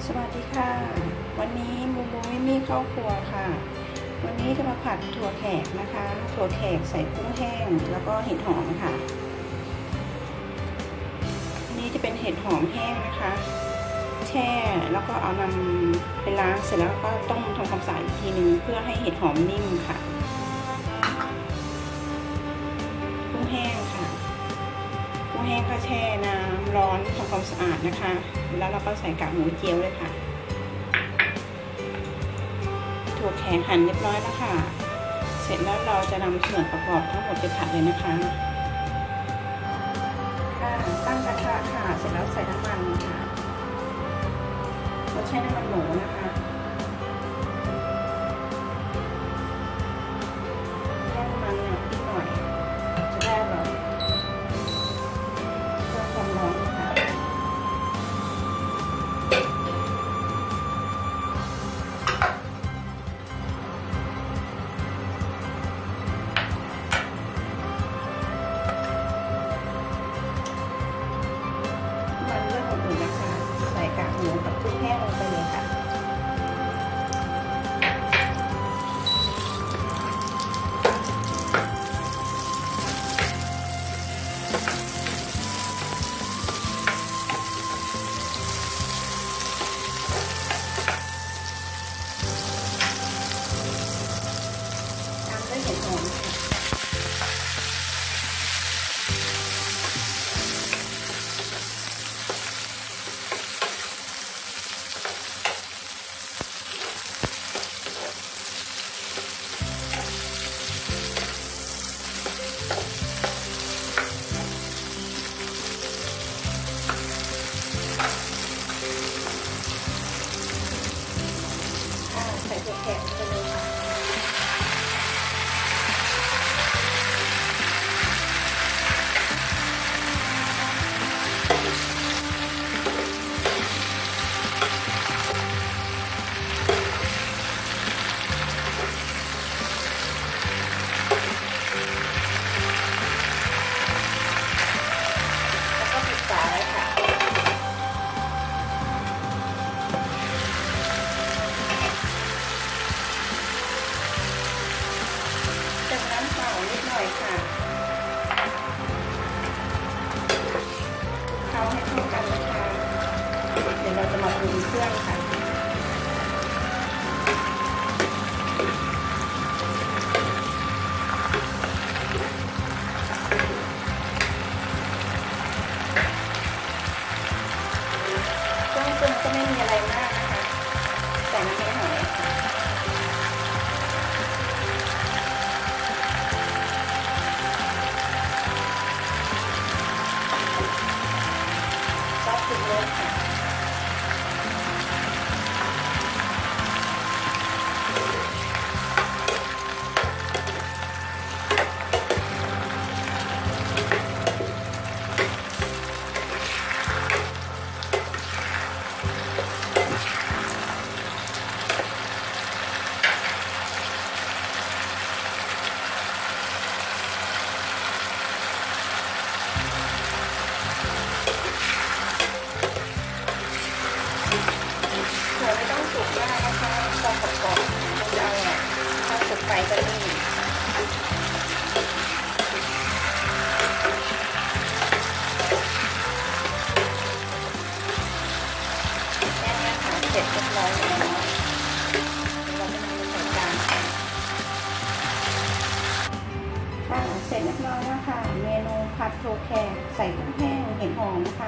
สวัสดีค่ะวันนี้มูมูไม่มีเข้าครัวค่ะวันนี้จะมาผัดถั่วแขกนะคะถั่วแขกใส่กุ้งแห้งแล้วก็เห็ดหอมค่ะอันนี้จะเป็นเห็ดหอมแห้งนะคะแช่แล้วก็เอานำไปล้างเสร็จแล้วก็ต้มทำความสะอาดอีกทีนึงเพื่อให้เห็ดหอมนิ่มค่ะกุ้งแห้งค่ะกุ้งแห้งก็แช่น้ำร้อนทำความสะอาดนะคะแล้วเราก็ใส่กากหมูเจียวเลยค่ะถั่วแขกหั่นเรียบร้อยแล้วค่ะเสร็จแล้วเราจะนำส่วนประกอบทั้งหมดไปผัดเลยนะคะตั้งกระทะค่ะเสร็จแล้วใส่น้ำมันค่ะเราใช้น้ำมันหมูนะคะแค่น้ำมันเนี่ยนิดหน่อยจะได้แบบเพื่อความร้อนค่ะใส่กากหมูกับกุ้งแห้งลงไปเลยค่ะตามด้วยเห็ดหอมค่ะใส่ถั่วแขกไปเลยค่ะแล้วก็ปิดฝาเลยค่ะน้ำเปล่านิดหน่อยค่ะเคล้าให้เข้ากันนะคะเดี๋ยวเราจะมาปรุงเครื่องค่ะเครื่องปรุงก็ไม่มีอะไรมากนะคะใส่น้ำมันหอยค่ะซอสปรุงรสค่ะไม่ต้องสุกมากนะคะพอกรอบๆมันจะอร่อยถ้าสุกไปก็นิ่มแค่นี้ค่ะเสร็จเรียบร้อยแล้วเราจะนำไปใส่จานค่ะเสร็จเรียบร้อยแล้วค่ะเมนูผัดถั่วแขกใส่กุ้งแห้งเห็ดหอมนะคะ